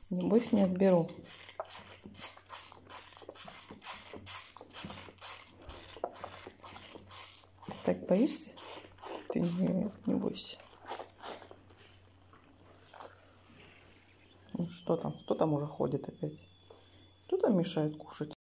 Небось, не отберу. Так боишься? Ты не бойся. Ну, что там? Кто там уже ходит опять? Кто там мешает кушать?